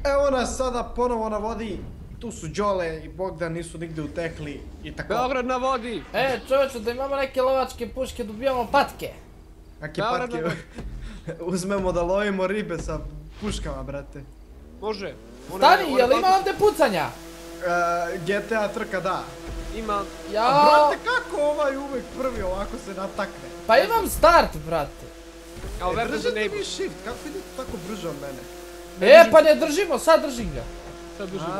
Evo nas sada ponovo na vodi. Tu su Đole i Bogdan, nisu nigde utekli i tako. Beograd na vodi! Čovječe, da imamo neke lovačke puške, dobijamo patke. Kakve patke? Uzmemo da lovimo ribe sa puškama, brate. Može. Stani, jel ima ovdje pucanja? GTA trka, da. Ima. A brate, kako ovaj uvek prvi ovako se natakne? Pa imam start, brate. Kao verno za Držite nejbu. mi shift, kako idete tako brže od mene? Pa ne držimo, sad držim ga. Sad držimo.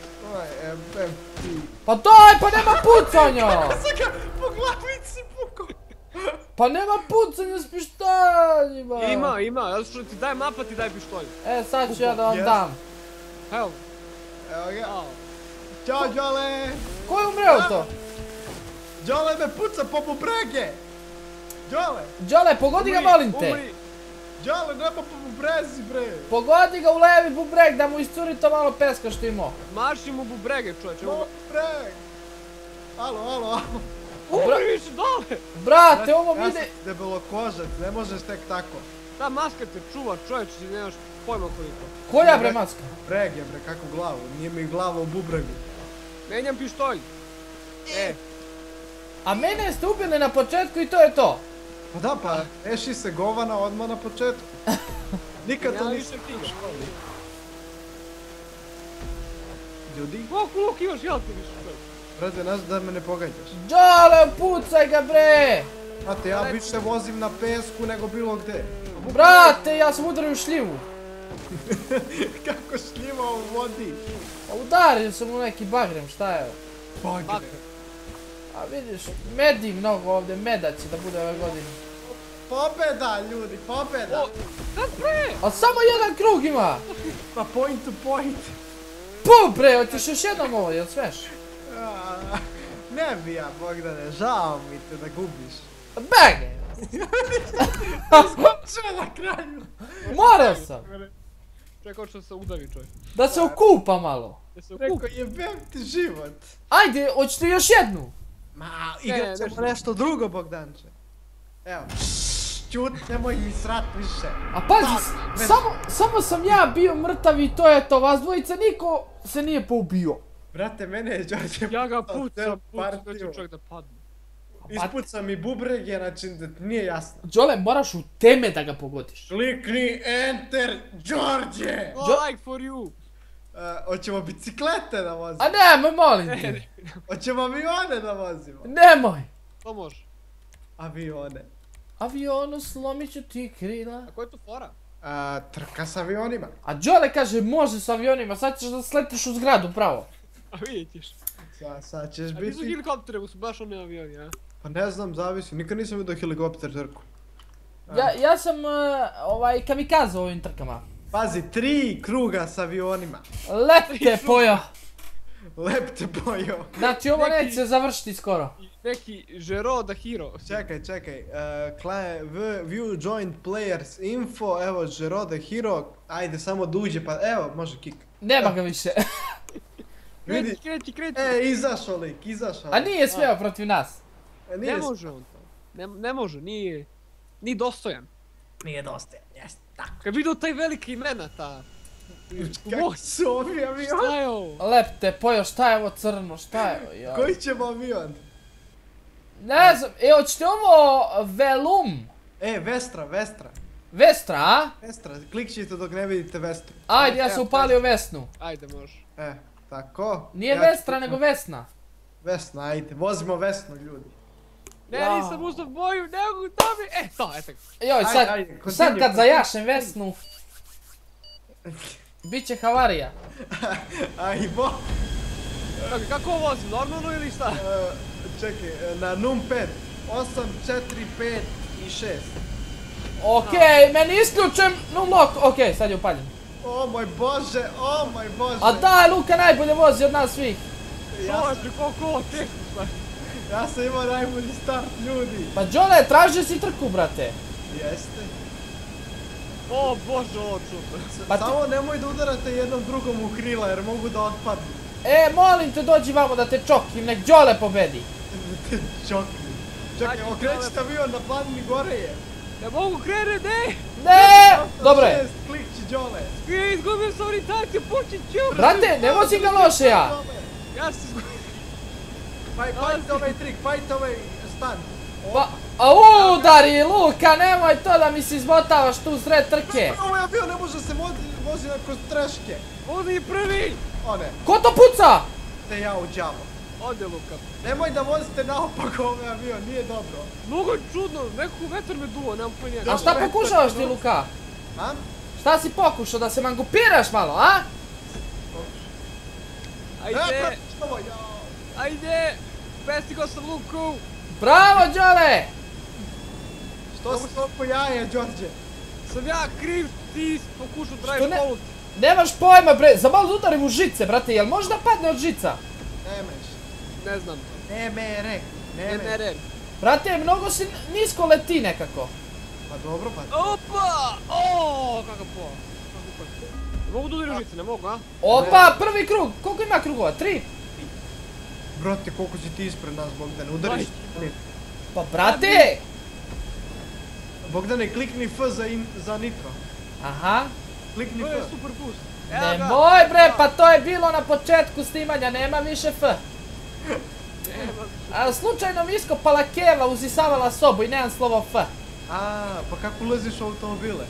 Pa daj, pa nema pucanja! Sad ga po glavici pukao. Pa nema pucanja s pištoljima! Ima, ja što ti daj mapa, ti daj pištolj. Sad ću ja da vam dam. Evo. Evo ga. Ćao, Đole! Ko je umreo to? Đole me puca po bubrege! Đole! Đole, pogodi ga, molim te! Umri. Đole, nema po bubrezi, bre! Pogodi ga u levi bubreg da mu iscuri to malo peska što imao. Marši mu bubrege, čovječe. Bubreg! Alo. Umri više dole! Brate, ovo mi Ja ide... sam debelokožac, ne možeš tek tako. Ta maska te čuva, čovječe, ti nemaš pojma koliko. Koja bre maska? Bubreg je, bre, kakvu glavu, nije mi glava u bubregu. Menjam pištolj. A mene ste ubili na početku i to je to. Pa da, pa, eši se govana odmah na početku. Nikad to Ja nisam više stigaš. Ljudi, Koliko luk imaš, jel ti više čovječe? brate, nas da me ne pogađaš. Đole, pucaj ga bre! Znate, ja više vozim na pesku nego bilo gde. Brate, ja sam udario u šljivu. Kako šljiva u vodi. Pa udario sam u neki bagrem, šta je? Bagre. A vidiš, medi mnogo ovdje, meda će da bude ove godine. Pobeda, ljudi, pobeda. Sad pre! A samo jedan krug ima! Pa point to point. Pu bre, hoćeš još jednom ovo, jel sveš? Ne bi ja, Bogdane, žao mi te da gubiš. Bege! Sve na kraju. Morao sam! Čekaj, što se udavi čovječ. Da se okupa malo. Da se Rekao, okupi. jebem ti život. Ajde, hoćete još jednu? Ma, igrat ćemo nešto drugo, Bogdanče. Evo, čut, nemoj mi srat više. A pazi, samo sam ja bio mrtav i to je to, vas dvojica niko se nije poubio. Brate, mene je Đorđe Ja ga pucao pucam, da partiju. će čovjek da padne. Ispucam mi bubrege, znači da ti nije jasno. Đole, moraš u teme da ga pogodiš. Klikni enter, Đorđe! Like for you! Hoćemo biciklete da vozimo? A nemoj, molim te. Hoćemo avione da vozimo? Nemoj. To može. Avione. Avionu slomit ću ti krila. A koja je to fora? Trka s avionima. A Đole kaže može s avionima, sad ćeš da sletiš u zgradu, pravo. A vidjet ćeš. Sad ćeš A nisu biti... helikoptere, su baš oni avioni, a? Pa ne znam, zavisi. Nikad nisam vidio helikopter trku. Ja sam kamikaze u ovim trkama. Pazi, 3 kruga s avionima. Lepte pojo. Lepte bojo. Znači ovo neće se završiti skoro. Neki Žero da Hero. Čekaj. View joint players info. Evo, Žero the Hero. Ajde, samo da uđe pa... Evo, može kick. Nema ga više. Vidi. Kreti. Izašao lik, izašao. A nije smeo protiv nas. Ne može on to. Ne može, nije dostojan. Nije dostajan, jeste. Tako. Kad vidio taj veliki imena, ta... Kako su ovi avion? Šta je ovo? Lepte pojo, šta je ovo crno, šta je ovo? joj. Koji ćemo avion? Ne znam, hoćete ovo Velum? Vestra. Vestra, a? Vestra, klikćite dok ne vidite Vestru. Ajde, ja sam upalio Vesnu. Ajde, može. Tako. Nije Ja Vestra, ću- nego Vesna. Vesna, ajde, vozimo Vesnu, ljudi. Ne, nisam uzao boju, nego da mi... To, eto. Joj, Ajde, sad kad zajašem Vesnu, bit će havarija. Ajmo. Čekaj, kako ovo vozim, normalno ili šta? Čekaj, na numpad. 8, 4, 5 i 6. Okej, meni isključujem numlock, okej, sad je upaljen. O moj bože. A daj, Luka najbolje vozi od nas svih. Čovječe, koliko ovo teško stvar. Ja sam imao najbolji start, ljudi. Pa Đole, tražio si trku, brate. Jeste. O bože, ovo čudno. Pa ti- Samo nemoj da udarate jednom drugom u krila jer mogu da otpadnu. Molim te, dođi vamo da te čokim, nek Đole pobedi. Čokni. Čekaj, Ajde, okrećite avion na planini gore je. Ne mogu krenuti, ne! Ne! Dobro je. Klikći, Đole. Izgubio sam orijentaciju, počet ću! Brate, ne vozim ga loše ja. Ja se izgubio. Fajte ovaj trik, fajte ovaj stan. Pa, a udari Luka, nemoj to da mi se izmotavaš tu sred trke. Ovo je bio, ne može se vozi kroz treške. Odi prvi! One, Ko to puca? te ja u džavo. Ode Luka. Nemoj da vozite naopak ovaj avion, nije dobro. Mnogo je čudno, nekako vetar me duo, nemam pojma. A šta pokušavaš ti, Luka? A? Šta si pokušao, da se mangupiraš malo, a? Ajde! Ajde! Bestigao sam Luku! Bravo, Đole! Što se toliko jaje, Đorđe? Sam ja kriv, ti pokušao Što trajiš ne- polut. Nemaš pojma, bre, za malo da udarim u žice, brate, jel možda padne od žica? Nemeš. Ne znam. Nemere. Ne. Brate, mnogo si nisko leti nekako. Pa dobro, pa... Opa! O, kakav po. Ne mogu da udarim žice, ne mogu, a? Opa, prvi krug, koliko ima krugova? 3? Brate, koliko si ti ispred nas, Bogdane, udariš. Pa brate! Bogdane, klikni F za nitro. Aha. Klikni To je F. super boost. Evo ga. Nemoj bre, pa to je bilo na početku snimanja, nema više F. Nema. A slučajno mi iskopala keva, uzisavala sobu i nemam slovo F. A, pa kako ulaziš u automobile?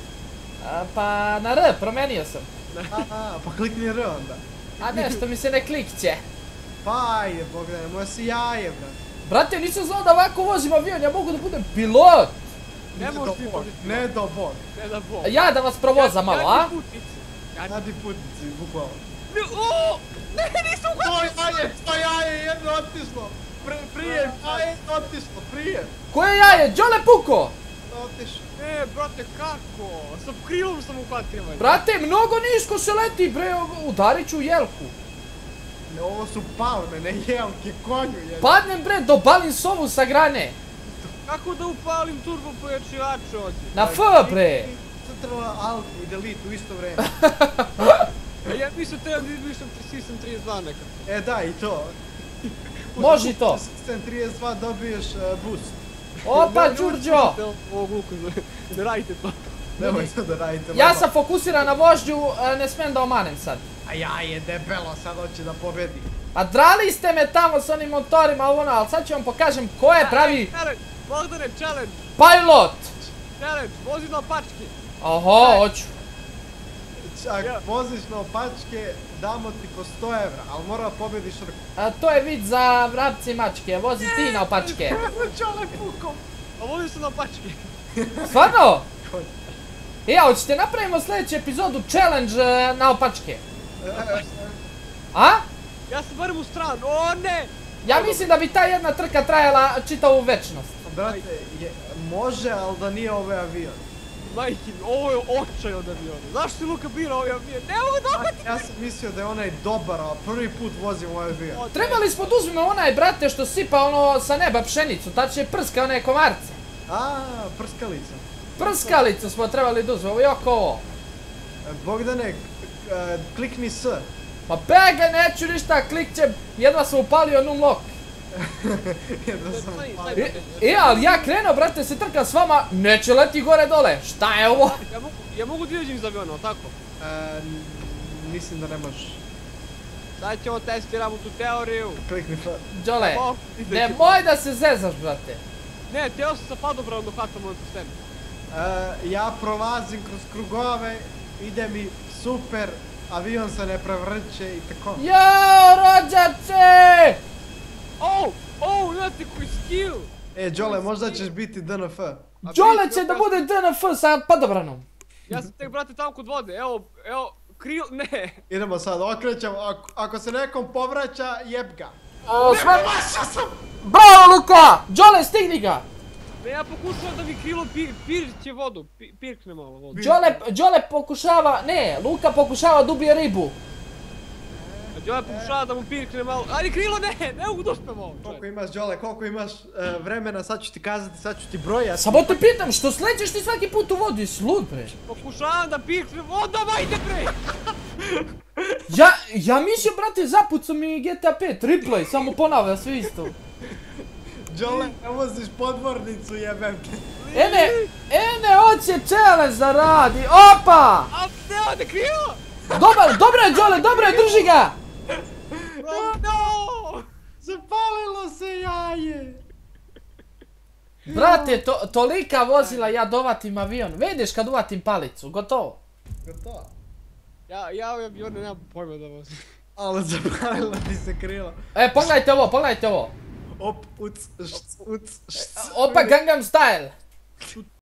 Pa na R, promenio sam. Pa klikni R onda. A nešto mi se ne klikće. Pa ajde, Bogdane, moja si jaje, brate. Brate, nisam znao da ovako vozim avion, ja mogu da budem pilot. Ne možeš ti požiti. Ne do Bog. Ne da bol. Ja da vas provozam malo, a? Radi putnici, bukvalno. Ne, nisam uhvatio. To jaje, jedno otišlo. Prije, jaje, otišlo, prije. Koje jaje? Đole puko! Otišlo. Ne, brate, kako? Sa krilom sam uhvatio. Brate, mnogo nisko se leti, bre, udarit ću u jelku. Ne, ovo su palme, ne jelke, konju jedno. Padnem, bre, dobalim sovu sa grane. Kako da upalim turbo pojačivače ovdje? Na F, bre. Centrala Alt i Delete u isto vreme. A ja mislim treba da izmišljam System 32 nekako. E da, i to. Može i to. System 32 dobiješ boost. Opa, Đurđo! Ovog Luku, ne radite to. Nemoj to da radite. Ja sam fokusiran na vožnju, ne smijem da omanem sad. A ja je debelo, sad hoće da pobedi. Pa drali ste me tamo s onim motorima, ono, ali sad ću vam pokažem ko je pravi Challenge, Bogdane, challenge, pilot. challenge, vozi na pačke. Oho, hoću. Ako voziš na opačke, damo ti po 100 evra, ali mora pobediš Rku. A to je vid za vrapci i mačke, vozi ti na opačke. Čale pukom. A vozi se na pačke. Stvarno? Ja, hoćete napravimo sljedeću epizodu challenge na opačke. A? Ja sam barem u stranu, o ne! Ja mislim da bi ta jedna trka trajala čitavu večnost. Brate, može, ali da nije ovaj avion. Majke, ovo je očaj od aviona. Zašto si Luka birao ovaj avion? Ne mogu da uhvatim! Ja sam mislio da je onaj dobar, a prvi put vozim ovaj avion. Trebali smo da uzmemo onaj, brate, što sipa ono sa neba pšenicu, tačnije prska one komarce. A, prskalica. Prskalicu smo trebali da uzmemo, joko ovo. Bogdane, klikni S. Pa pegaj, neću ništa, klikćem, jedva sam upalio numlock. Jedno sam upalio. Ali ja krenuo, brate, se trkam s vama, neće leti gore dole. Šta je ovo? Ja mogu da izađem iz aviona, tako? Mislim da ne možeš. Sad ćemo testiramo tu teoriju. Klikni F. Đole, nemoj da se zezaš, brate. Ne, teo sam sa padobravom da hvatam ovaj sistem. Ja prolazim kroz krugove, ide mi super, avion se ne prevrće i tako. Jao, rođače! Znate koji skill! Đole, možda ćeš biti DNF. Đole će da bude DNF sa padobranom. Ja sam tek, brate, tamo kod vode, evo, ne! Idemo sad, okrećemo, ako se nekom povraća, jeb ga. Bravo, Luka! Đole, stigni ga! Ne, ja pokušavam da mi krilo pirće vodu, pirkne malo vodu. Đole pokušava, ne, Luka pokušava da ubije ribu. Đole pokušava da mu pirkne malo, ali krilo ne mogu da uspem ovo. Koliko imaš, Đole, koliko imaš vremena, sad ću ti kazati, sad ću ti brojati. Samo te pitam, što slećeš ti svaki put u vodu, jesi lud, bre? Pokušavam da pirkne vodu, ajde bre! Ja mislio, brate, zapucao mi GTA 5, replay, samo ponavlja sve isto. Đole, ne voziš podvornicu, jebem te. Ene, hoće challenge da radi, opa! A ne ode krivo! Dobro je, Đole, dobro je, drži ga! No! Zapalilo se jaje. Brate, tolika vozila ja dovatim avion. Vidiš kad uvatim palicu, gotovo. Gotovo. Ja ove avione nemam pojma da vozim. Ali zapalilo ti se krilo. Pogledajte ovo. Op, uc, šc, uc, šc. Opa, Gangnam Style.